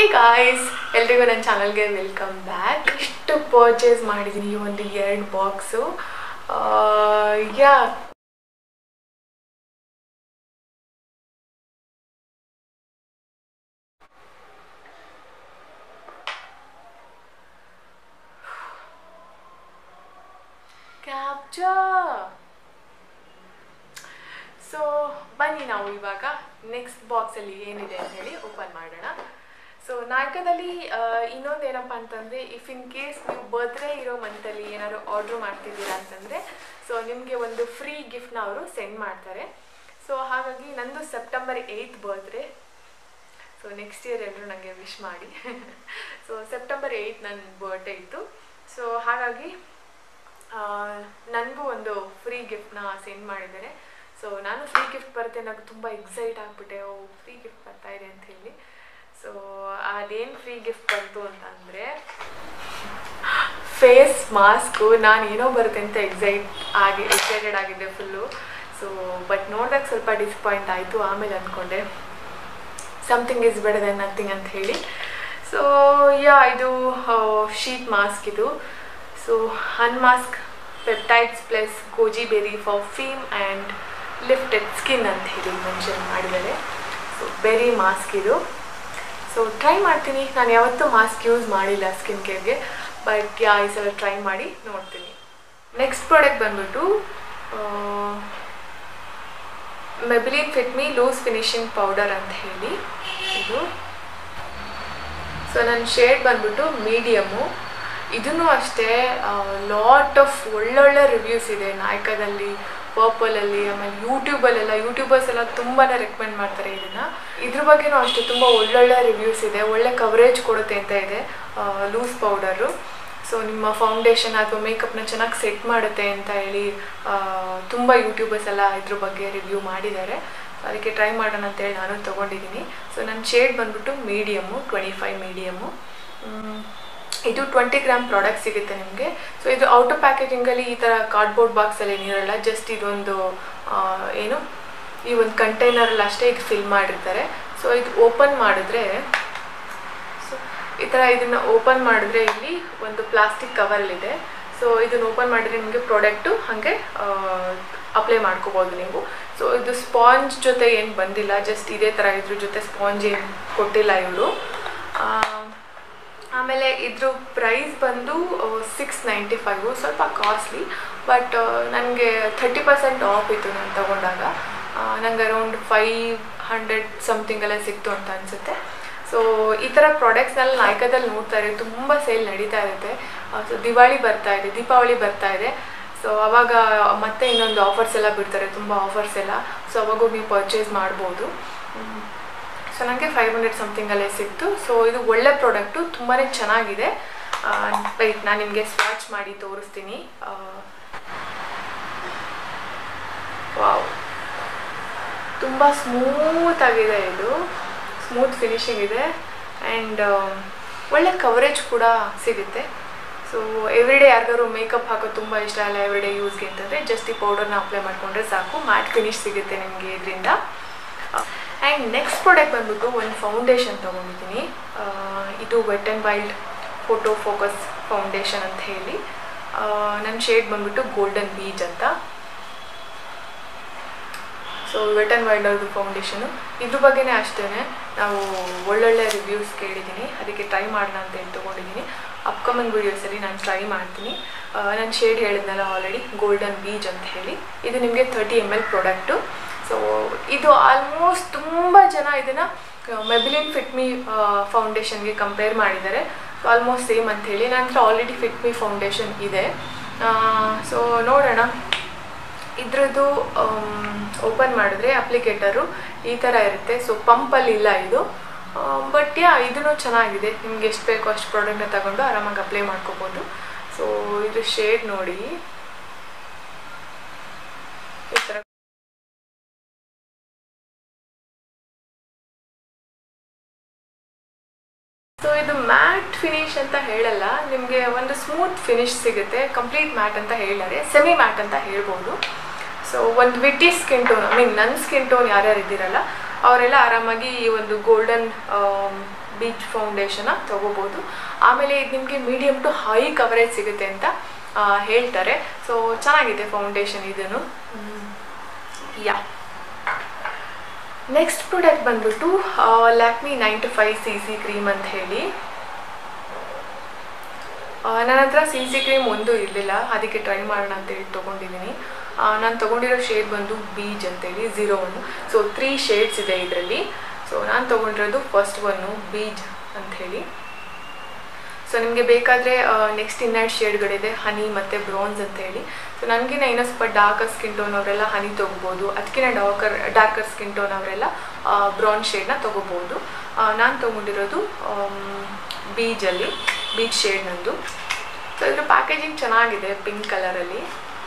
Guys, ಎಲ್ರಿಗೂ ನನ್ನ ಚಾನಲ್ಗೆ ವೆಲ್ಕಮ್ ಬ್ಯಾಕ್. ಇಷ್ಟು ಪರ್ಚೇಸ್ ಮಾಡಿದ್ದೀನಿ, ಒಂದು 2 ಬಾಕ್ಸು. ಯಾ ಕ್ಯಾಪ್ಚರ್. ಸೊ ಬನ್ನಿ ನಾವು ಇವಾಗ ನೆಕ್ಸ್ಟ್ ಬಾಕ್ಸಲ್ಲಿ ಏನಿದೆ ಅಂತ ಹೇಳಿ ಓಪನ್ ಮಾಡೋಣ. ಸೊ ನಾಯಕದಲ್ಲಿ ಇನ್ನೊಂದು ಏನಪ್ಪ ಅಂತಂದರೆ, ಇಫ್ ಇನ್ ಕೇಸ್ ನೀವು ಬರ್ತ್ಡೇ ಇರೋ ಮಂತಲ್ಲಿ ಏನಾದ್ರು ಆರ್ಡ್ರ್ ಮಾಡ್ತಿದ್ದೀರಾ ಅಂತಂದರೆ ಸೊ ನಿಮಗೆ ಒಂದು ಫ್ರೀ ಗಿಫ್ಟ್ನ ಅವರು ಸೆಂಡ್ ಮಾಡ್ತಾರೆ. ಸೊ ಹಾಗಾಗಿ ನಂದು September 8th birthday. So next year ಎಲ್ಲರೂ ನನಗೆ ವಿಶ್ ಮಾಡಿ. ಸೊ ಸೆಪ್ಟೆಂಬರ್ 8 ನನ್ನ ಬರ್ತ್ಡೇ ಇತ್ತು. ಸೊ ಹಾಗಾಗಿ ನನಗೂ ಒಂದು ಫ್ರೀ ಗಿಫ್ಟ್ನ ಸೆಂಡ್ ಮಾಡಿದ್ದಾರೆ. ಸೊ ನಾನು ಫ್ರೀ ಗಿಫ್ಟ್ ಬರುತ್ತೆ ನನಗೆ ತುಂಬ ಎಕ್ಸೈಟ್ ಆಗಿಬಿಟ್ಟೆ, ಫ್ರೀ ಗಿಫ್ಟ್ ಬರ್ತಾ ಇದೆ ಅಂತ ಹೇಳಿ. ಸೊ ಅದೇನು ಫ್ರೀ ಗಿಫ್ಟ್ ಬಂತು ಅಂತಂದರೆ ಫೇಸ್ ಮಾಸ್ಕು. ನಾನು ಏನೋ ಬರುತ್ತೆ ಅಂತ ಎಕ್ಸೈಟೆಡ್ ಆಗಿದ್ದೆ ಫುಲ್ಲು. ಸೊ ಬಟ್ ನೋಡಿದಾಗ ಸ್ವಲ್ಪ ಡಿಸಪಾಯಿಂಟ್ ಆಯಿತು. ಆಮೇಲೆ ಅಂದ್ಕೊಂಡೆ something is better than nothing ಅಂತ ಹೇಳಿ. ಸೊ ಇದು ಶೀಟ್ ಮಾಸ್ಕ್ ಇದು. So unmask peptides plus goji berry for firm and lifted skin ಅಂತ ಹೇಳಿ ಮೆನ್ಷನ್ ಮಾಡಿದ್ದಾರೆ. ಸೊ ಬೆರಿ ಮಾಸ್ಕ್ ಇದು. ಸೊ ಟ್ರೈ ಮಾಡ್ತೀನಿ. ನಾನು ಯಾವತ್ತೂ ಮಾಸ್ಕ್ ಯೂಸ್ ಮಾಡಿಲ್ಲ ಸ್ಕಿನ್ ಕೇರ್ಗೆ, ಬಟ್ ಈ ಸಲ ಟ್ರೈ ಮಾಡಿ ನೋಡ್ತೀನಿ. ನೆಕ್ಸ್ಟ್ ಪ್ರಾಡಕ್ಟ್ ಬಂದ್ಬಿಟ್ಟು Maybelline fit me loose finishing powder ಅಂತ ಹೇಳಿ ಇದು. ಸೊ ನನ್ನ ಶೇಡ್ ಬಂದ್ಬಿಟ್ಟು ಮೀಡಿಯಮ್ಮು. ಇದೂ ಅಷ್ಟೇ ಲಾಟ್ ಆಫ್ ಒಳ್ಳೊಳ್ಳೆ ರಿವ್ಯೂಸ್ ಇದೆ ನಾಯಕದಲ್ಲಿ, ಪರ್ಪಲಲ್ಲಿ, ಆಮೇಲೆ ಯೂಟ್ಯೂಬರ್ಸ್ ಎಲ್ಲ ತುಂಬಾ ರೆಕಮೆಂಡ್ ಮಾಡ್ತಾರೆ ಇದನ್ನು. ಇದ್ರ ಬಗ್ಗೆನೂ ಅಷ್ಟೇ ತುಂಬ ಒಳ್ಳೊಳ್ಳೆ ರಿವ್ಯೂಸ್ ಇದೆ, ಒಳ್ಳೆ ಕವರೇಜ್ ಕೊಡುತ್ತೆ ಅಂತ ಇದೆ ಲೂಸ್ ಪೌಡರು. ಸೊ ನಿಮ್ಮ ಫೌಂಡೇಶನ್ ಅಥವಾ ಮೇಕಪ್ನ ಚೆನ್ನಾಗಿ ಸೆಟ್ ಮಾಡುತ್ತೆ ಅಂತ ಹೇಳಿ ತುಂಬ ಯೂಟ್ಯೂಬರ್ಸ್ ಎಲ್ಲ ಇದ್ರ ಬಗ್ಗೆ ರಿವ್ಯೂ ಮಾಡಿದ್ದಾರೆ. ಅದಕ್ಕೆ ಟ್ರೈ ಮಾಡೋಣ ಅಂತೇಳಿ ನಾನು ತೊಗೊಂಡಿದ್ದೀನಿ. ಸೊ ನನ್ನ ಶೇಡ್ ಬಂದ್ಬಿಟ್ಟು ಮೀಡಿಯಮ್ಮು, 25 ಮೀಡಿಯಮ್ಮು. ಇದು 20 ಗ್ರಾಮ್ ಪ್ರಾಡಕ್ಟ್ ಸಿಗುತ್ತೆ ನಿಮಗೆ. ಸೊ ಇದು ಔಟರ್ ಪ್ಯಾಕೇಜಿಂಗಲ್ಲಿ ಈ ಥರ ಕಾರ್ಡ್ಬೋರ್ಡ್ ಬಾಕ್ಸಲ್ಲಿ ಏನಿರಲ್ಲ, ಜಸ್ಟ್ ಇದೊಂದು ಈ ಒಂದು ಕಂಟೈನರಲ್ಲಿ ಅಷ್ಟೇ ಇದು ಫಿಲ್ ಮಾಡಿರ್ತಾರೆ. ಸೊ ಇದು ಓಪನ್ ಮಾಡಿದ್ರೆ ಈ ಥರ ಇದನ್ನು ಓಪನ್ ಮಾಡಿದ್ರೆ ಇಲ್ಲಿ ಒಂದು ಪ್ಲಾಸ್ಟಿಕ್ ಕವರಲ್ಲಿದೆ. ಸೊ ಇದನ್ನು ಓಪನ್ ಮಾಡಿದ್ರೆ ನಿಮಗೆ ಪ್ರಾಡಕ್ಟು ಹಾಗೆ ಅಪ್ಲೈ ಮಾಡ್ಕೋಬೋದು ನೀವು. ಸೊ ಇದು ಸ್ಪಾಂಜ್ ಜೊತೆ ಏನು ಬಂದಿಲ್ಲ, ಜಸ್ಟ್ ಇದೇ ಥರ ಇದ್ರ ಜೊತೆ ಸ್ಪಾಂಜ್ ಏನು ಕೊಟ್ಟಿಲ್ಲ ಇವರು. ಆಮೇಲೆ ಇದ್ರ ಪ್ರೈಸ್ ಬಂದು 695, ಸ್ವಲ್ಪ ಕಾಸ್ಟ್ಲಿ. ಬಟ್ ನನಗೆ 30% ಆಫ್ ಇತ್ತು ನಾನು ತೊಗೊಂಡಾಗ. ನನಗೆ ಅರೌಂಡ್ 500 ಸಮಥಿಂಗ್ ಎಲ್ಲ ಸಿಕ್ತು ಅಂತ ಅನಿಸುತ್ತೆ. ಸೊ ಈ ಥರ ಪ್ರಾಡಕ್ಟ್ಸ್ನೆಲ್ಲ ನಾಯಕದಲ್ಲಿ ನೋಡ್ತಾರೆ, ತುಂಬ ಸೇಲ್ ನಡೀತಾ ಇರುತ್ತೆ. ಸೊ ದೀಪಾವಳಿ ಬರ್ತಾ ಇದೆ. ಸೊ ಅವಾಗ ಮತ್ತೆ ಇನ್ನೊಂದು ಆಫರ್ಸ್ ಎಲ್ಲ ಬಿಡ್ತಾರೆ, ತುಂಬ ಆಫರ್ಸ್ ಎಲ್ಲ. ಸೊ ಅವಾಗೂ ನೀವು ಪರ್ಚೇಸ್ ಮಾಡ್ಬೋದು. ಸೊ ನನಗೆ 500 ಸಮಥಿಂಗಲ್ಲೇ ಸಿಕ್ತು. ಸೊ ಇದು ಒಳ್ಳೆ ಪ್ರಾಡಕ್ಟು, ತುಂಬಾ ಚೆನ್ನಾಗಿದೆ. ಲೈಕ್ ನಾನು ನಿಮಗೆ ಸ್ವಾಚ್ ಮಾಡಿ ತೋರಿಸ್ತೀನಿ. ವಾವ್, ತುಂಬ ಸ್ಮೂತ್ ಆಗಿದೆ ಇದು, ಸ್ಮೂತ್ ಫಿನಿಶಿಂಗ್ ಇದೆ. ಆ್ಯಂಡ್ ಒಳ್ಳೆ ಕವರೇಜ್ ಕೂಡ ಸಿಗುತ್ತೆ. ಸೊ ಎವ್ರಿಡೇ ಯಾರಿಗಾರು ಮೇಕಪ್ ಹಾಕೋದು ತುಂಬ ಇಷ್ಟ ಅಲ್ಲ ಎವ್ರಿಡೇ ಯೂಸ್ಗೆ ಅಂತಂದರೆ ಜಸ್ಟ್ ಈ ಪೌಡರ್ನ ಅಪ್ಲೈ ಮಾಡಿಕೊಂಡ್ರೆ ಸಾಕು, ಮ್ಯಾಟ್ ಫಿನಿಶ್ ಸಿಗುತ್ತೆ ನಿಮಗೆ ಇದರಿಂದ. ಆ್ಯಂಡ್ ನೆಕ್ಸ್ಟ್ ಪ್ರಾಡಕ್ಟ್ ಬಂದ್ಬಿಟ್ಟು ಒಂದು ಫೌಂಡೇಶನ್ ತೊಗೊಂಡಿದ್ದೀನಿ. ಇದು wet and wild photo focus foundation ಅಂತ ಹೇಳಿ. ನನ್ನ ಶೇಡ್ ಬಂದ್ಬಿಟ್ಟು ಗೋಲ್ಡನ್ ಬೀಚ್ ಅಂತ. ಸೊ ವೆಟ್ ಆ್ಯಂಡ್ ವೈಲ್ಡ್ ಅವ್ರದ್ದು ಫೌಂಡೇಶನು. ಇದ್ರ ಬಗ್ಗೆನೇ ಅಷ್ಟೇ ನಾವು ಒಳ್ಳೊಳ್ಳೆ ರಿವ್ಯೂಸ್ ಕೇಳಿದ್ದೀನಿ, ಅದಕ್ಕೆ ಟ್ರೈ ಮಾಡೋಣ ಅಂತ ಹೇಳಿ ತೊಗೊಂಡಿದ್ದೀನಿ. ಅಪ್ಕಮಿಂಗ್ ವೀಡಿಯೋಸಲ್ಲಿ ನಾನು ಟ್ರೈ ಮಾಡ್ತೀನಿ. ನನ್ನ ಶೇಡ್ ಹೇಳಿದ್ನಲ್ಲ ಆಲ್ರೆಡಿ, ಗೋಲ್ಡನ್ ಬೀಚ್ ಅಂತ ಹೇಳಿ. ಇದು ನಿಮಗೆ 30 ml ಪ್ರಾಡಕ್ಟು. ಸೊ ಇದು ಆಲ್ಮೋಸ್ಟ್ ತುಂಬ ಜನ ಇದನ್ನು ಮೆಬಿಲಿನ್ ಫಿಟ್ ಮೀ ಫೌಂಡೇಶನ್ಗೆ ಕಂಪೇರ್ ಮಾಡಿದ್ದಾರೆ. ಸೊ ಆಲ್ಮೋಸ್ಟ್ ಸೇಮ್ ಅಂತ ಹೇಳಿ. ನನ್ನ ಹತ್ರ ಆಲ್ರೆಡಿ ಫಿಟ್ ಮೀ ಫೌಂಡೇಶನ್ ಇದೆ. ಸೊ ನೋಡೋಣ. ಇದ್ರದ್ದು ಓಪನ್ ಮಾಡಿದ್ರೆ ಅಪ್ಲಿಕೇಟರು ಈ ಥರ ಇರುತ್ತೆ. ಸೊ ಪಂಪಲ್ಲಿ ಇಲ್ಲ ಇದು. ಬಟ್ ಇದೂ ಚೆನ್ನಾಗಿದೆ, ನಿಮ್ಗೆ ಎಷ್ಟು ಬೇಕೋ ಅಷ್ಟು ಪ್ರಾಡಕ್ಟ್ನ ತಗೊಂಡು ಆರಾಮಾಗಿ ಅಪ್ಲೈ ಮಾಡ್ಕೋಬೋದು. ಸೊ ಇದು ಶೇಡ್ ನೋಡಿ ಈ ಥರ. ಸೊ ಇದು ಮ್ಯಾಟ್ ಫಿನಿಶ್ ಅಂತ ಹೇಳಲ್ಲ, ನಿಮಗೆ ಒಂದು ಸ್ಮೂತ್ ಫಿನಿಶ್ ಸಿಗುತ್ತೆ. ಕಂಪ್ಲೀಟ್ ಮ್ಯಾಟ್ ಅಂತ ಹೇಳಿದರೆ ಸೆಮಿ ಮ್ಯಾಟ್ ಅಂತ ಹೇಳ್ಬೋದು. ಸೊ ಒಂದು ವಿಟಿ ಸ್ಕಿನ್ ಟೋನ್, ನನ್ನ ಸ್ಕಿನ್ ಟೋನ್ ಯಾರ್ಯಾರು ಇದ್ದೀರಲ್ಲ ಅವರೆಲ್ಲ ಆರಾಮಾಗಿ ಈ ಒಂದು ಗೋಲ್ಡನ್ ಬೀಚ್ ಫೌಂಡೇಶನ್ನ ತೊಗೋಬೋದು. ಆಮೇಲೆ ಇದು ನಿಮಗೆ ಮೀಡಿಯಮ್ ಟು ಹೈ ಕವರೇಜ್ ಸಿಗುತ್ತೆ ಅಂತ ಹೇಳ್ತಾರೆ. ಸೊ ಚೆನ್ನಾಗಿದೆ ಫೌಂಡೇಶನ್ ಇದನ್ನು. ಯಾ, ನೆಕ್ಸ್ಟ್ ಪ್ರಾಡಕ್ಟ್ ಬಂದ್ಬಿಟ್ಟು ಲ್ಯಾಕ್ಮಿ 9to5cc ಕ್ರೀಮ್ ಅಂತ ಹೇಳಿ. ನನ್ನ ಹತ್ರ CC ಕ್ರೀಮ್ ಒಂದು ಇರಲಿಲ್ಲ, ಅದಕ್ಕೆ ಟ್ರೈ ಮಾಡೋಣ ಅಂತೇಳಿ ತೊಗೊಂಡಿದ್ದೀನಿ. ನಾನು ತೊಗೊಂಡಿರೋ ಶೇಡ್ ಬಂದು ಬೀಚ್ ಅಂತೇಳಿ 01. ಸೊ 3 ಶೇಡ್ಸ್ ಇದೆ ಇದರಲ್ಲಿ. ಸೊ ನಾನು ತೊಗೊಂಡಿರೋದು ಫಸ್ಟ್ ಒನ್ನು ಬೀಚ್ ಅಂಥೇಳಿ. ಸೊ ನಿಮಗೆ ಬೇಕಾದರೆ ನೆಕ್ಸ್ಟ್ ಇನ್ನೆರಡು ಶೇಡ್ಗಳಿದೆ, ಹನಿ ಮತ್ತು ಬ್ರೌನ್ಸ್ ಅಂತ ಹೇಳಿ. ಸೊ ನನಗಿನ್ನ ಇನ್ನೂ ಸ್ವಲ್ಪ ಡಾರ್ಕರ್ ಸ್ಕಿನ್ ಟೋನ್ ಅವರೆಲ್ಲ ಹನಿ ತೊಗೋಬೋದು, ಅದಕ್ಕಿಂತ ಡಾರ್ಕರ್ ಸ್ಕಿನ್ ಟೋನ್ ಅವರೆಲ್ಲ ಬ್ರೌನ್ ಶೇಡ್ನ ತೊಗೋಬೋದು. ನಾನು ತೊಗೊಂಡಿರೋದು ಬೀಚ್ ಶೇಡ್ ನಂದು. ಸೊ ಇದ್ರ ಪ್ಯಾಕೇಜಿಂಗ್ ಚೆನ್ನಾಗಿದೆ, ಪಿಂಕ್ ಕಲರಲ್ಲಿ.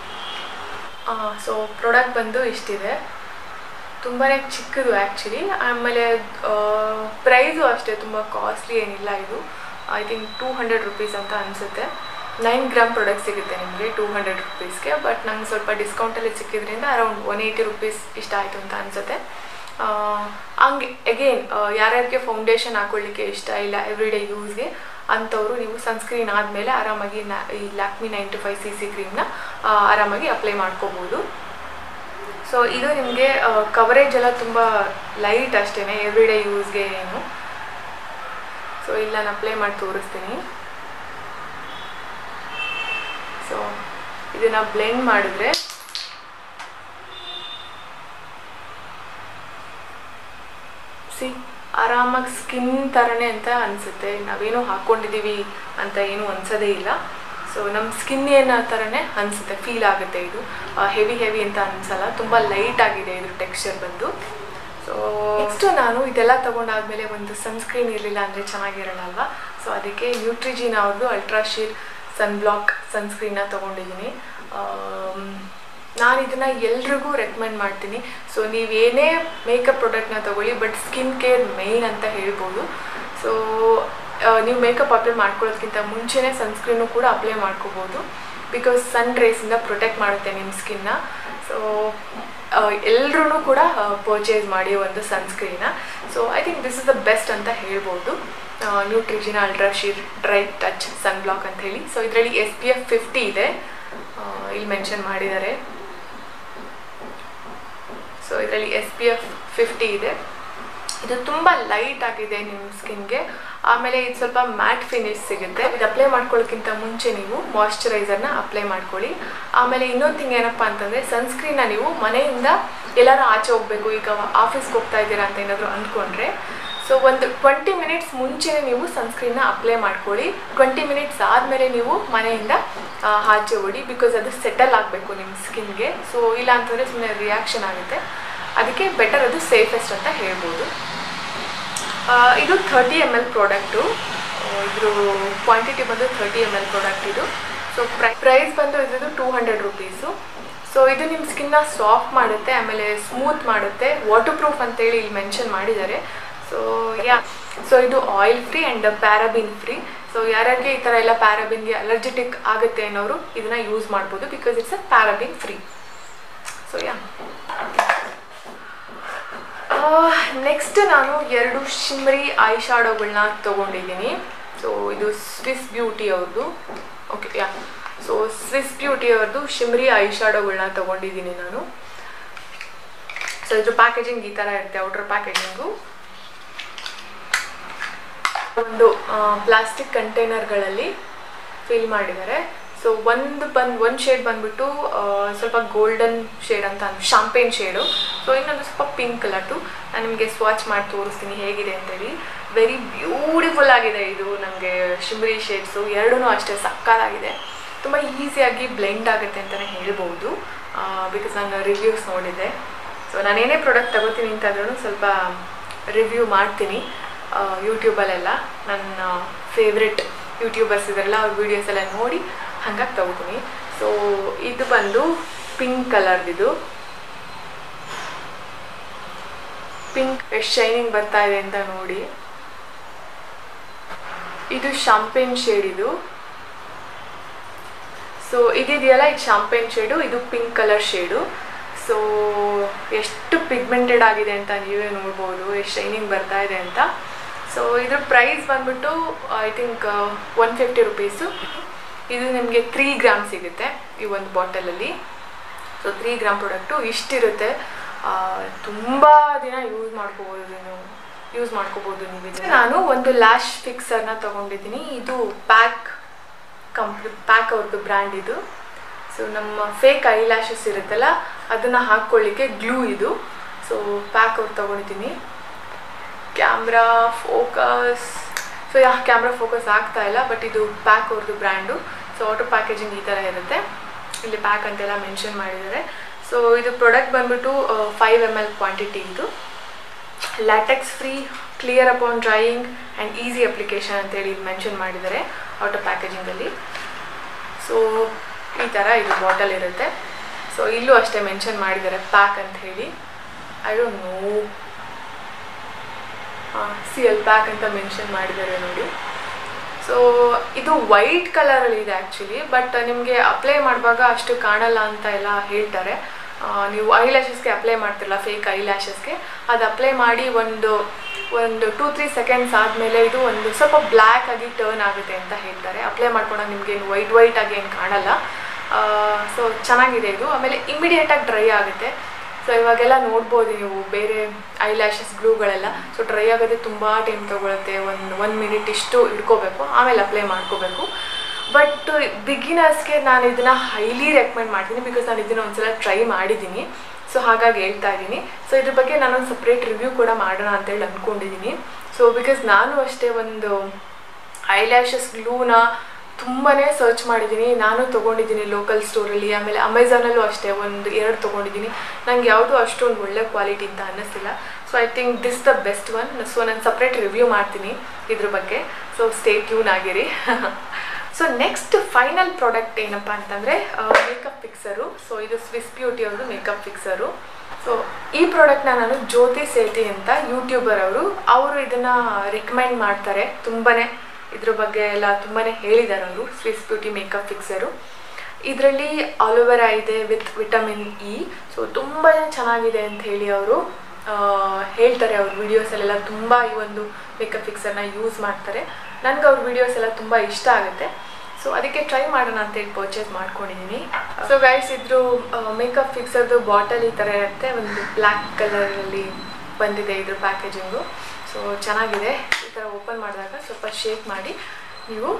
ಸೊ ಪ್ರಾಡಕ್ಟ್ ಬಂದು ಇಷ್ಟಿದೆ, ತುಂಬಾ ಚಿಕ್ಕದು ಆ್ಯಕ್ಚುಲಿ. ಆಮೇಲೆ ಪ್ರೈಸು ಅಷ್ಟೇ ತುಂಬ ಕಾಸ್ಟ್ಲಿ ಏನಿಲ್ಲ. ಇದು ಐ ಥಿಂಕ್ 200 ರುಪೀಸ್ ಅಂತ ಅನಿಸುತ್ತೆ. 9 ಗ್ರಾಮ್ ಪ್ರಾಡಕ್ಟ್ ಸಿಗುತ್ತೆ ನಿಮಗೆ 200 ರುಪೀಸ್ಗೆ. ಬಟ್ ನಂಗೆ ಸ್ವಲ್ಪ ಡಿಸ್ಕೌಂಟಲ್ಲಿ ಸಿಕ್ಕಿದ್ರಿಂದ ಅರೌಂಡ್ 180 ರುಪೀಸ್ ಇಷ್ಟ ಆಯಿತು ಅಂತ ಅನಿಸುತ್ತೆ. ಹಂಗೆ ಅಗೇನ್ ಯಾರ್ಯಾರಿಗೆ ಫೌಂಡೇಶನ್ ಹಾಕೊಳ್ಳಿಕ್ಕೆ ಇಷ್ಟ ಇಲ್ಲ ಎವ್ರಿಡೇ ಯೂಸ್ಗೆ ಅಂಥವರು ನೀವು ಸನ್ಸ್ಕ್ರೀನ್ ಆದಮೇಲೆ ಆರಾಮಾಗಿ ಈ ಲ್ಯಾಕ್ಮಿ 9to5cc ಕ್ರೀಮ್ನ ಆರಾಮಾಗಿ ಅಪ್ಲೈ ಮಾಡ್ಕೋಬೋದು. ಸೊ ಇದು ನಿಮಗೆ ಕವರೇಜ್ ಎಲ್ಲ ತುಂಬ ಲೈಟ್ ಅಷ್ಟೇ, ಎವ್ರಿಡೇ ಯೂಸ್ಗೆ ಏನು. ಸೊ ಇಲ್ಲಿ ನಾನು ಅಪ್ಲೈ ಮಾಡಿ ತೋರಿಸ್ತೀನಿ. ಸೊ ಇದನ್ನು ಬ್ಲೆಂಡ್ ಮಾಡಿದ್ರೆ ಆರಾಮಾಗಿ ಸ್ಕಿನ್ ಥರನೇ ಅಂತ ಅನಿಸುತ್ತೆ. ನಾವೇನೋ ಹಾಕ್ಕೊಂಡಿದ್ದೀವಿ ಅಂತ ಏನೂ ಅನ್ಸೋದೇ ಇಲ್ಲ. ಸೊ ನಮ್ಮ ಸ್ಕಿನ್ ಏನೋ ಥರನೇ ಅನಿಸುತ್ತೆ, ಫೀಲ್ ಆಗುತ್ತೆ. ಇದು ಹೆವಿ ಅಂತ ಅನಿಸಲ್ಲ, ತುಂಬ ಲೈಟ್ ಆಗಿದೆ ಇದ್ರ ಟೆಕ್ಸ್ಚರ್ ಬಂದು. ಸೊ ನೆಕ್ಸ್ಟ್ ನಾನು ಇದೆಲ್ಲ ತೊಗೊಂಡಾದ್ಮೇಲೆ ಒಂದು ಸನ್ಸ್ಕ್ರೀನ್ ಇರಲಿಲ್ಲ ಅಂದರೆ ಚೆನ್ನಾಗಿರಲ್ಲ ಅಲ್ವಾ. ಸೊ ಅದಕ್ಕೆ ನ್ಯೂಟ್ರಿಜಿನ್ ಅವ್ರದ್ದು ಅಲ್ಟ್ರಾ ಶೀರ್ ಸನ್ಬ್ಲಾಕ್ ಸನ್ಸ್ಕ್ರೀನ್ನ ತೊಗೊಂಡಿದ್ದೀನಿ. ನಾನು ಇದನ್ನು ಎಲ್ರಿಗೂ ರೆಕಮೆಂಡ್ ಮಾಡ್ತೀನಿ. ಸೊ ನೀವೇನೇ ಮೇಕಪ್ ಪ್ರಾಡಕ್ಟ್ನ ತೊಗೊಳ್ಳಿ, ಬಟ್ ಸ್ಕಿನ್ ಕೇರ್ ಮೇಯ್ನ್ ಅಂತ ಹೇಳ್ಬೋದು. ಸೊ ನೀವು ಮೇಕಪ್ ಅಪ್ಲೈ ಮಾಡ್ಕೊಳ್ಳೋದಕ್ಕಿಂತ ಮುಂಚೆನೇ ಸನ್ಸ್ಕ್ರೀನು ಕೂಡ ಅಪ್ಲೈ ಮಾಡ್ಕೋಬೋದು, ಬಿಕಾಸ್ ಸನ್ ರೇಸಿಂದ ಪ್ರೊಟೆಕ್ಟ್ ಮಾಡುತ್ತೆ ನಿಮ್ಮ ಸ್ಕಿನ್ನ. ಸೊ ಎಲ್ಲರೂ ಕೂಡ ಪರ್ಚೇಸ್ ಮಾಡಿ ಒಂದು ಸನ್ಸ್ಕ್ರೀನ್ನ. So I think this is the best ಅಂತ ಹೇಳ್ಬೋದು. Neutrogena ultra sheer dry touch sunblock ಅಂತ ಹೇಳಿ. ಸೊ ಇದರಲ್ಲಿ SPF 50 ಇದೆ, ಇಲ್ಲಿ ಮೆನ್ಷನ್ ಮಾಡಿದ್ದಾರೆ. ಸೊ ಇದರಲ್ಲಿ SPF 50 ಇದೆ. ಇದು ತುಂಬ ಲೈಟ್ ಆಗಿದೆ ನಿಮ್ಮ ಸ್ಕಿನ್ಗೆ. ಆಮೇಲೆ ಇದು ಸ್ವಲ್ಪ ಮ್ಯಾಟ್ ಫಿನಿಶ್ ಸಿಗುತ್ತೆ. ಇದು ಅಪ್ಲೈ ಮಾಡ್ಕೊಳ್ಳೋಕ್ಕಿಂತ ಮುಂಚೆ ನೀವು ಮಾಯ್ಶ್ಚರೈಸರ್ನ ಅಪ್ಲೈ ಮಾಡ್ಕೊಳ್ಳಿ. ಆಮೇಲೆ ಇನ್ನೊಂದು ಥಿಂಗ್ ಏನಪ್ಪ ಅಂತಂದರೆ, ಸನ್ಸ್ಕ್ರೀನ್ನ ನೀವು ಮನೆಯಿಂದ ಎಲ್ಲರೂ ಆಚೆ ಹೋಗಬೇಕು, ಈಗ ಆಫೀಸ್ಗೆ ಹೋಗ್ತಾ ಇದ್ದೀರಾ ಅಂತ ಏನಾದರೂ ಅಂದ್ಕೊಂಡ್ರೆ, ಸೊ ಒಂದು 20 ಮಿನಿಟ್ಸ್ ಮುಂಚೆನೇ ನೀವು ಸನ್ಸ್ಕ್ರೀನ್ನ ಅಪ್ಲೈ ಮಾಡ್ಕೊಳ್ಳಿ. 20 ಮಿನಿಟ್ಸ್ ಆದಮೇಲೆ ನೀವು ಮನೆಯಿಂದ ಆಚೆ ಓಡಿ, ಬಿಕಾಸ್ ಅದು ಸೆಟಲ್ ಆಗಬೇಕು ನಿಮ್ಮ ಸ್ಕಿನ್ಗೆ. ಸೊ ಇಲ್ಲ ಅಂತಂದರೆ ಸುಮ್ಮನೆ ರಿಯಾಕ್ಷನ್ ಆಗುತ್ತೆ. ಅದಕ್ಕೆ ಬೆಟರ್, ಅದು ಸೇಫೆಸ್ಟ್ ಅಂತ ಹೇಳ್ಬೋದು. ಇದು 30 ml ಪ್ರಾಡಕ್ಟು. ಇದ್ರ ಕ್ವಾಂಟಿಟಿ ಬಂದು 30 ml ಪ್ರಾಡಕ್ಟ್ ಇದು. ಸೊ ಪ್ರೈಸ್ ಬಂದು ಇದ್ರದ್ದು 200 ರುಪೀಸು. ಸೊ ಇದು ನಿಮ್ಮ ಸ್ಕಿನ್ನ ಸಾಫ್ಟ್ ಮಾಡುತ್ತೆ, ಆಮೇಲೆ ಸ್ಮೂತ್ ಮಾಡುತ್ತೆ, ವಾಟರ್ ಪ್ರೂಫ್ ಅಂತೇಳಿ ಇಲ್ಲಿ ಮೆನ್ಷನ್ ಮಾಡಿದ್ದಾರೆ. ಸೊ ಇದು oil free and paraben free. So ಯಾರ್ಯಾರಿಗೆ ಈ ಥರ ಎಲ್ಲ ಪ್ಯಾರಾಬಿನ್ಗೆ ಅಲರ್ಜೆಟಿಕ್ ಆಗುತ್ತೆ ಅನ್ನೋರು ಇದನ್ನ ಯೂಸ್ ಮಾಡ್ಬೋದು, because it's a paraben free. So next ನಾನು 2 ಶಿಮ್ರಿ ಐ ಶಾಡೋಗಳನ್ನ ತೊಗೊಂಡಿದ್ದೀನಿ. ಸೊ ಇದು ಸ್ವಿಸ್ ಬ್ಯೂಟಿ ಅವ್ರದ್ದು. ಓಕೆ, ಸೊ ಸ್ವಿಸ್ ಬ್ಯೂಟಿ ಅವ್ರದ್ದು ಶಿಮ್ರಿ ಐ ಶಾಡೋಗಳನ್ನ ತೊಗೊಂಡಿದ್ದೀನಿ ನಾನು. ಸೊ ಇದ್ರ ಪ್ಯಾಕೇಜಿಂಗ್ ಈ ಥರ ಇರುತ್ತೆ, ಔಟರ್ ಪ್ಯಾಕೇಜಿಂಗು. ಒಂದು ಪ್ಲಾಸ್ಟಿಕ್ ಕಂಟೈನರ್ಗಳಲ್ಲಿ ಫಿಲ್ ಮಾಡಿದ್ದಾರೆ. ಸೊ ಒಂದು ಶೇಡ್ ಬಂದ್ಬಿಟ್ಟು ಸ್ವಲ್ಪ ಗೋಲ್ಡನ್ ಶೇಡ್ ಅಂತ, ಶಾಂಪೇನ್ ಶೇಡು. ಸೊ ಇನ್ನೊಂದು ಸ್ವಲ್ಪ ಪಿಂಕ್ ಕಲರ್ದು. ನಾನು ನಿಮಗೆ ಸ್ವಾಚ್ ಮಾಡಿ ತೋರಿಸ್ತೀನಿ ಹೇಗಿದೆ ಅಂತೇಳಿ. ವೆರಿ ಬ್ಯೂಟಿಫುಲ್ ಆಗಿದೆ ಇದು. ನನಗೆ ಶಿಮ್ರಿ ಶೇಡ್ಸು ಎರಡೂ ಅಷ್ಟೇ ಸಕ್ಕತ್ತಾಗಿದೆ. ತುಂಬ ಈಸಿಯಾಗಿ ಬ್ಲೆಂಡ್ ಆಗುತ್ತೆ ಅಂತಲೇ ಹೇಳ್ಬೋದು, ಬಿಕಾಸ್ ನಾನು ರಿವ್ಯೂಸ್ ನೋಡಿದ್ದೆ. ಸೊ ನಾನೇನೇ ಪ್ರಾಡಕ್ಟ್ ತಗೋತೀನಿ ಅಂತಂದ್ರೂ ಸ್ವಲ್ಪ ರಿವ್ಯೂ ಮಾಡ್ತೀನಿ ಯೂಟ್ಯೂಬಲ್ಲೆಲ್ಲ. ನನ್ನ ಫೇವ್ರೆಟ್ ಯೂಟ್ಯೂಬರ್ಸ್ ಇದ್ದಾರಲ್ಲ, ಅವ್ರ ವೀಡಿಯೋಸ್ ಎಲ್ಲ ನೋಡಿ ಹಂಗಾಗಿ ತಗೋತೀನಿ. ಸೊ ಇದು ಬಂದು ಪಿಂಕ್ ಕಲರ್ದಿದು. ಪಿಂಕ್ ಎಷ್ಟು ಶೈನಿಂಗ್ ಬರ್ತಾ ಇದೆ ಅಂತ ನೋಡಿ. ಇದು ಶಾಂಪೇನ್ ಶೇಡ್ ಇದು. ಸೊ ಇದಿದೆಯಲ್ಲ, ಇದು ಶಾಂಪೇನ್ ಶೇಡು, ಇದು pink colour shade. So so ಎಷ್ಟು ಪಿಗ್ಮೆಂಟೆಡ್ ಆಗಿದೆ ಅಂತ ನೀವೇ ನೋಡ್ಬೋದು, ಎಷ್ಟು ಶೈನಿಂಗ್ ಬರ್ತಾ ಇದೆ ಅಂತ. ಸೊ ಇದ್ರ ಪ್ರೈಸ್ ಬಂದ್ಬಿಟ್ಟು ಐ ಥಿಂಕ್ 150 ರುಪೀಸು. ಇದು ನಿಮಗೆ 3 ಗ್ರಾಮ್ ಸಿಗುತ್ತೆ ಈ ಒಂದು ಬಾಟಲಲ್ಲಿ. ಸೊ 3 ಗ್ರಾಮ್ ಪ್ರಾಡಕ್ಟು ಇಷ್ಟಿರುತ್ತೆ. ತುಂಬ ದಿನ ಯೂಸ್ ಮಾಡ್ಕೋಬೋದು ನೀವು. ನಾನು ಒಂದು ಲ್ಯಾಶ್ ಫಿಕ್ಸರ್ನ ತೊಗೊಂಡಿದ್ದೀನಿ. ಇದು ಪ್ಯಾಕ್ ಅವ್ರದ್ದು ಬ್ರ್ಯಾಂಡ್ ಇದು. ಸೊ ನಮ್ಮ ಫೇಕ್ ಐ ಲ್ಯಾಶಸ್ ಇರುತ್ತಲ್ಲ ಅದನ್ನು ಹಾಕ್ಕೊಳ್ಳಿಕ್ಕೆ ಗ್ಲೂ ಇದು. ಸೊ ಪ್ಯಾಕ್ ಅವ್ರು ತೊಗೊಂಡಿದ್ದೀನಿ. ಕ್ಯಾಮ್ರಾ ಫೋಕಸ್ ಆಗ್ತಾ ಇಲ್ಲ, ಬಟ್ ಇದು ಪ್ಯಾಕ್ ಅವ್ರದ್ದು ಬ್ರ್ಯಾಂಡು. ಸೊ ಆಟೋ ಪ್ಯಾಕೇಜಿಂಗ್ ಈ ಥರ ಇರುತ್ತೆ. ಇಲ್ಲಿ ಪ್ಯಾಕ್ ಅಂತೆಲ್ಲ ಮೆನ್ಷನ್ ಮಾಡಿದ್ದಾರೆ. ಸೊ ಇದು ಪ್ರಾಡಕ್ಟ್ ಬಂದ್ಬಿಟ್ಟು 5 ml ಕ್ವಾಂಟಿಟಿ. ಇದು latex free, clear upon drying and easy application ಅಂತೇಳಿ ಮೆನ್ಷನ್ ಮಾಡಿದ್ದಾರೆ ಆಟೋ ಪ್ಯಾಕೇಜಿಂಗಲ್ಲಿ. ಸೊ ಈ ಥರ ಇದು ಬಾಟಲ್ ಇರುತ್ತೆ. ಸೊ ಇಲ್ಲೂ ಅಷ್ಟೇ ಮೆನ್ಷನ್ ಮಾಡಿದ್ದಾರೆ ಪ್ಯಾಕ್ ಅಂತ ಹೇಳಿ. I don't know, CL pack ಅಂತ ಮೆನ್ಷನ್ ಮಾಡಿದ್ದಾರೆ ನೋಡಿ. ಸೊ ಇದು ವೈಟ್ ಕಲರಲ್ಲಿ ಇದೆ ಆ್ಯಕ್ಚುಲಿ, ಬಟ್ ನಿಮಗೆ ಅಪ್ಲೈ ಮಾಡುವಾಗ ಅಷ್ಟು ಕಾಣಲ್ಲ ಅಂತ ಎಲ್ಲ ಹೇಳ್ತಾರೆ. ನೀವು ಐ ಲ್ಯಾಶಸ್ಗೆ ಅಪ್ಲೈ ಮಾಡ್ತಿರಲ್ಲ, ಫೇಕ್ ಐ ಲ್ಯಾಶಸ್ಗೆ, ಅದು ಅಪ್ಲೈ ಮಾಡಿ ಒಂದು 2-3 ಸೆಕೆಂಡ್ಸ್ ಆದಮೇಲೆ ಇದು ಒಂದು ಸ್ವಲ್ಪ ಬ್ಲ್ಯಾಕ್ ಆಗಿ ಟರ್ನ್ ಆಗುತ್ತೆ ಅಂತ ಹೇಳ್ತಾರೆ. ಅಪ್ಲೈ ಮಾಡ್ಕೊಂಡಾಗ ನಿಮಗೇನು ವೈಟ್ ಆಗಿ ಏನು ಕಾಣಲ್ಲ. ಸೊ ಚೆನ್ನಾಗಿದೆ ಇದು. ಆಮೇಲೆ ಇಮಿಡಿಯೇಟಾಗಿ ಡ್ರೈ ಆಗುತ್ತೆ. ಸೊ ಇವಾಗೆಲ್ಲ ನೋಡ್ಬೋದು ನೀವು ಬೇರೆ ಐ ಲ್ಯಾಶಸ್ ಗ್ಲೂಗಳೆಲ್ಲ. ಸೊ ಡ್ರೈ ಆಗೋದೇ ತುಂಬ ಟೈಮ್ ತೊಗೊಳುತ್ತೆ. 1 ಮಿನಿಟ್ ಇಷ್ಟು ಇಟ್ಕೋಬೇಕು, ಆಮೇಲೆ ಅಪ್ಲೈ ಮಾಡ್ಕೋಬೇಕು. ಬಟ್ ಬಿಗಿನರ್ಸ್ಗೆ ನಾನು ಇದನ್ನು ಹೈಲಿ ರೆಕಮೆಂಡ್ ಮಾಡ್ತೀನಿ, ಬಿಕಾಸ್ ನಾನು ಇದನ್ನು ಒಂದ್ಸಲ ಟ್ರೈ ಮಾಡಿದ್ದೀನಿ. ಸೊ ಹಾಗಾಗಿ ಹೇಳ್ತಾ ಇದ್ದೀನಿ. ಸೊ ಇದ್ರ ಬಗ್ಗೆ ನಾನೊಂದು ಸಪ್ರೇಟ್ ರಿವ್ಯೂ ಕೂಡ ಮಾಡೋಣ ಅಂತೇಳಿ ಅಂದ್ಕೊಂಡಿದ್ದೀನಿ. ಸೊ ಬಿಕಾಸ್ ನಾನು ಅಷ್ಟೇ ಒಂದು ಐ ಲ್ಯಾಶಸ್ ಗ್ಲೂನ ತುಂಬಾ ಸರ್ಚ್ ಮಾಡಿದ್ದೀನಿ. ನಾನು ತೊಗೊಂಡಿದ್ದೀನಿ ಲೋಕಲ್ ಸ್ಟೋರಲ್ಲಿ, ಆಮೇಲೆ ಅಮೆಝಾನಲ್ಲೂ ಅಷ್ಟೇ 1-2 ತೊಗೊಂಡಿದ್ದೀನಿ. ನನಗೆ ಯಾವುದೂ ಅಷ್ಟೊಂದು ಒಳ್ಳೆ ಕ್ವಾಲಿಟಿ ಅಂತ ಅನ್ನಿಸ್ತಿಲ್ಲ. So I think this the best one. So ನಾನು ಸಪ್ರೇಟ್ ರಿವ್ಯೂ ಮಾಡ್ತೀನಿ ಇದ್ರ ಬಗ್ಗೆ. ಸೊ ಸ್ಟೇ ಟ್ಯೂನ್ ಆಗಿರಿ. ಸೊ ನೆಕ್ಸ್ಟ್ ಫೈನಲ್ ಪ್ರಾಡಕ್ಟ್ ಏನಪ್ಪ ಅಂತಂದರೆ ಮೇಕಪ್ ಫಿಕ್ಸರು. ಸೊ ಇದು ಸ್ವಿಸ್ ಬ್ಯೂಟಿ ಅವ್ರದ್ದು ಮೇಕಪ್ ಫಿಕ್ಸರು. ಸೊ ಈ ಪ್ರಾಡಕ್ಟ್ನ ನಾನು ಜ್ಯೋತಿ ಸೇಠಿ ಅಂತ ಯೂಟ್ಯೂಬರ್ ಅವರು ಇದನ್ನು ರೆಕಮೆಂಡ್ ಮಾಡ್ತಾರೆ. ತುಂಬಾ ಇದ್ರ ಬಗ್ಗೆ ಎಲ್ಲ ತುಂಬಾ ಹೇಳಿದ್ದಾರೆ ಅವರು. Swiss Beauty makeup fixer. ಇದರಲ್ಲಿ ಆಲೋವೆರಾ ಇದೆ ವಿತ್ ವಿಟಮಿನ್ ಇ. ಸೊ ತುಂಬಾ ಚೆನ್ನಾಗಿದೆ ಅಂತ ಹೇಳಿ ಅವರು ಹೇಳ್ತಾರೆ. ಅವ್ರ ವಿಡಿಯೋಸಲ್ಲೆಲ್ಲ ತುಂಬ ಈ ಒಂದು ಮೇಕಪ್ ಫಿಕ್ಸರ್ನ ಯೂಸ್ ಮಾಡ್ತಾರೆ. ನನಗೆ ಅವ್ರ ವಿಡಿಯೋಸ್ ಎಲ್ಲ ತುಂಬ ಇಷ್ಟ ಆಗುತ್ತೆ. ಸೊ ಅದಕ್ಕೆ ಟ್ರೈ ಮಾಡೋಣ ಅಂತೇಳಿ ಪರ್ಚೇಸ್ ಮಾಡ್ಕೊಂಡಿದ್ದೀನಿ. ಸೊ ಗೈಸ್, ಇದ್ರ ಮೇಕಪ್ ಫಿಕ್ಸರ್ದು ಬಾಟಲ್ ಈ ಥರ ಇರುತ್ತೆ. ಒಂದು ಬ್ಲ್ಯಾಕ್ ಕಲರಲ್ಲಿ ಬಂದಿದೆ ಇದ್ರ ಪ್ಯಾಕೇಜಿಂಗು. ಸೊ ಚೆನ್ನಾಗಿದೆ. ಈ ಥರ ಓಪನ್ ಮಾಡಿದಾಗ ಸ್ವಲ್ಪ ಶೇಕ್ ಮಾಡಿ ನೀವು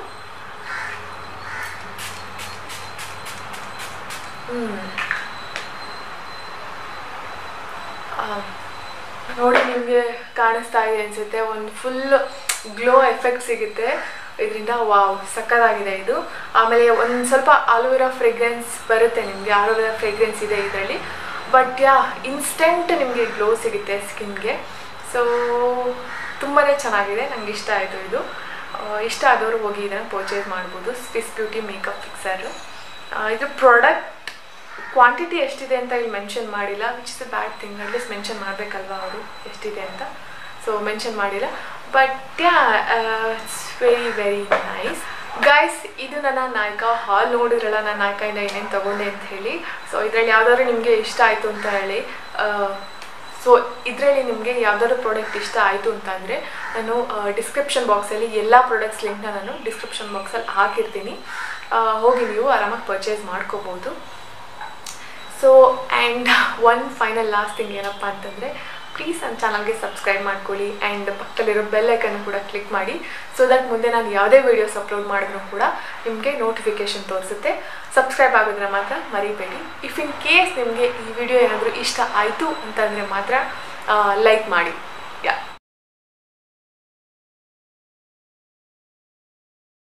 ನೋಡಿ, ನಿಮಗೆ ಕಾಣಿಸ್ತಾ ಇದೆ ಅನಿಸುತ್ತೆ. ಒಂದು ಫುಲ್ ಗ್ಲೋ ಎಫೆಕ್ಟ್ ಸಿಗುತ್ತೆ ಇದರಿಂದ. ವಾವ್, ಸಕ್ಕತ್ತಾಗಿದೆ ಇದು. ಆಮೇಲೆ ಒಂದು ಸ್ವಲ್ಪ ಆಲೋವೆರಾ ಫ್ರೇಗ್ರೆನ್ಸ್ ಬರುತ್ತೆ ನಿಮಗೆ. ಆಲೋವೆರಾ ಫ್ರೇಗ್ರೆನ್ಸ್ ಇದೆ ಇದರಲ್ಲಿ. ಬಟ್ ಇನ್ಸ್ಟೆಂಟ್ ನಿಮಗೆ ಗ್ಲೋ ಸಿಗುತ್ತೆ ಸ್ಕಿನ್ಗೆ. ಸೊ ತುಂಬಾ ಚೆನ್ನಾಗಿದೆ. ನನಗೆ ಇಷ್ಟ ಆಯಿತು ಇದು. ಇಷ್ಟ ಆದವರು ಹೋಗಿ ಇದನ್ನು ಪರ್ಚೇಸ್ ಮಾಡ್ಬೋದು. Swiss Beauty makeup fixer. ಇದು ಪ್ರಾಡಕ್ಟ್ ಕ್ವಾಂಟಿಟಿ ಎಷ್ಟಿದೆ ಅಂತ ಇಲ್ಲಿ ಮೆನ್ಷನ್ ಮಾಡಿಲ್ಲ, which is a bad thing. At least mention ಮಾಡಬೇಕಲ್ವ ಅವರು ಎಷ್ಟಿದೆ ಅಂತ. ಸೊ ಮೆನ್ಷನ್ ಮಾಡಿಲ್ಲ. But it's very nice. Guys, ಇದು ನನ್ನ ನಾಯಕ ಹಾಲ್. ನೋಡಿರಲ್ಲ ನನ್ನ ನಾಯಕದಿಂದ ಏನೇನು ತೊಗೊಂಡೆ ಅಂತ ಹೇಳಿ. ಸೊ ಇದರಲ್ಲಿ ಯಾವುದಾದ್ರು ನಿಮಗೆ ಇಷ್ಟ ಆಯಿತು ಅಂತ ಹೇಳಿ. ಸೊ ಇದರಲ್ಲಿ ನಿಮಗೆ ಯಾವುದಾದ್ರು ಪ್ರಾಡಕ್ಟ್ ಇಷ್ಟ ಆಯಿತು ಅಂತಂದರೆ ನಾನು ಡಿಸ್ಕ್ರಿಪ್ಷನ್ ಬಾಕ್ಸಲ್ಲಿ ಎಲ್ಲ ಪ್ರಾಡಕ್ಟ್ಸ್ ಲಿಂಕ್ನ ನಾನು ಡಿಸ್ಕ್ರಿಪ್ಷನ್ ಬಾಕ್ಸಲ್ಲಿ ಹಾಕಿರ್ತೀನಿ. ಹೋಗಿ ನೀವು ಆರಾಮಾಗಿ ಪರ್ಚೇಸ್ ಮಾಡ್ಕೋಬೋದು. So and one final last thing ಏನಪ್ಪ ಅಂತಂದರೆ, ಪ್ಲೀಸ್ ನನ್ನ ಚಾನಲ್ಗೆ ಸಬ್ಸ್ಕ್ರೈಬ್ ಮಾಡ್ಕೊಳ್ಳಿ ಆ್ಯಂಡ್ ಪಕ್ಕದಲ್ಲಿರೋ ಬೆಲ್ ಐಕನ್ ಕೂಡ ಕ್ಲಿಕ್ ಮಾಡಿ. ಸೊ ದಟ್ ಮುಂದೆ ನಾನು ಯಾವುದೇ ವೀಡಿಯೋಸ್ ಅಪ್ಲೋಡ್ ಮಾಡಿದ್ರು ಕೂಡ ನಿಮಗೆ ನೋಟಿಫಿಕೇಷನ್ ತೋರಿಸುತ್ತೆ. ಸಬ್ಸ್ಕ್ರೈಬ್ ಆಗೋದ್ರೆ ಮಾತ್ರ ಮರಿಬೇಡಿ. ಇಫ್ ಇನ್ ಕೇಸ್ ನಿಮಗೆ ಈ ವಿಡಿಯೋ ಏನಾದರೂ ಇಷ್ಟ ಆಯಿತು ಅಂತಂದರೆ ಮಾತ್ರ ಲೈಕ್ ಮಾಡಿ.